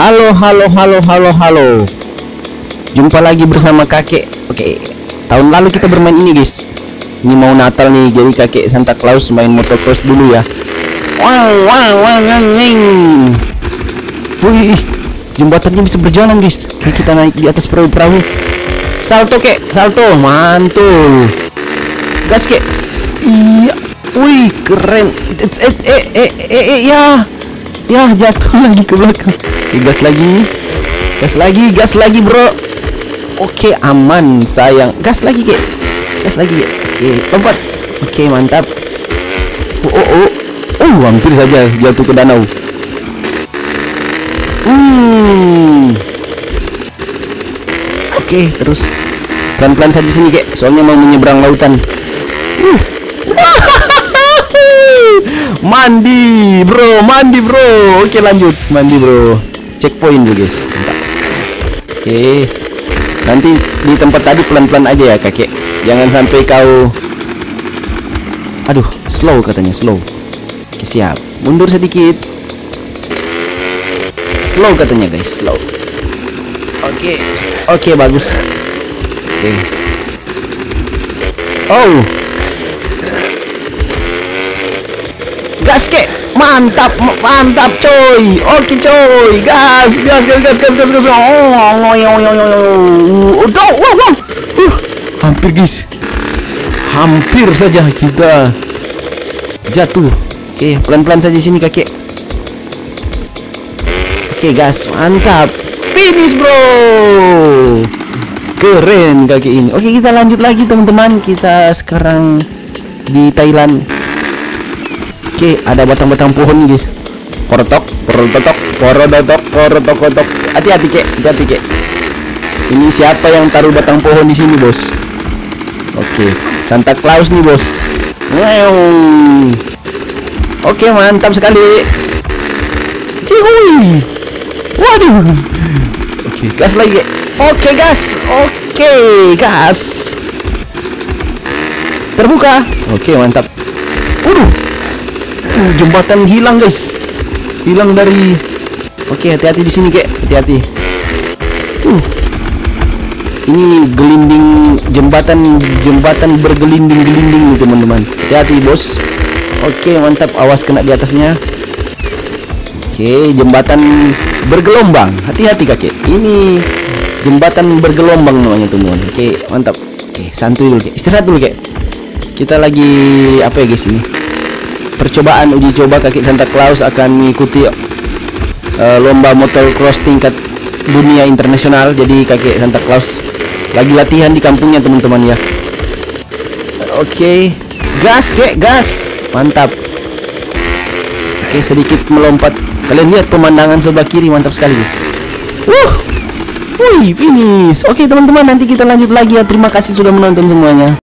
Halo, halo, halo, halo, halo. Jumpa lagi bersama kakek. Oke, tahun lalu kita bermain ini guys. Ini mau Natal nih, jadi kakek Santa Claus main motocross dulu ya. Wow, wow, wow, neng. Wih, jembatannya bisa berjalan guys. Kayak kita naik di atas perahu-perahu. Salto kek, salto, mantul. Gas kek. Iya, wih keren. Ya jatuh lagi ke belakang. Oke, gas lagi bro. Oke, aman sayang. Gas lagi kek. Oke, lompat. Oke, mantap. Hampir saja jatuh ke danau. Oke, terus pelan-pelan saja sini kek, soalnya mau menyeberang lautan. Mandi bro. Oke, lanjut mandi bro. Checkpoint dulu guys. Mantap. Oke, nanti di tempat tadi pelan-pelan aja ya kakek, jangan sampai kau slow katanya, slow. Oke, siap, mundur sedikit. Slow katanya guys, slow. Oke, bagus. Oke. Gas kek, mantap coy. Oke coy, gas. Hampir guys, hampir saja kita jatuh. Oke, pelan-pelan saja sini kakek. Oke, gas, mantap. Finish bro, keren kakek ini. Oke, kita lanjut lagi teman-teman. Kita sekarang di Thailand. Oke, ada batang-batang pohon nih guys. Porotok. Hati-hati kek. Ini siapa yang taruh batang pohon di sini bos? Oke, Santa Claus nih bos. Oke, mantap sekali. Cihuy. Waduh. Oke, gas lagi. Oke, gas. Terbuka. Oke, mantap. Jembatan hilang guys. Hilang dari. Oke, hati-hati di sini kek. Hati-hati. Ini gelinding jembatan bergelinding-gelinding nih teman-teman. Hati-hati bos. Oke, mantap. Awas kena di atasnya. Oke, jembatan bergelombang. Hati-hati kakek. Ini jembatan bergelombang namanya teman-teman. Oke, mantap. Oke, santuy dulu kek. Istirahat dulu kek. Kita lagi apa ya guys ini? Percobaan uji coba kakek Santa Claus akan mengikuti lomba motocross tingkat dunia internasional. Jadi kakek Santa Claus lagi latihan di kampungnya teman-teman ya. Oke, gas kek, gas. Mantap. Oke, sedikit melompat. Kalian lihat pemandangan sebelah kiri, mantap sekali guys. Wih, finish. Oke teman-teman, nanti kita lanjut lagi ya. Terima kasih sudah menonton semuanya.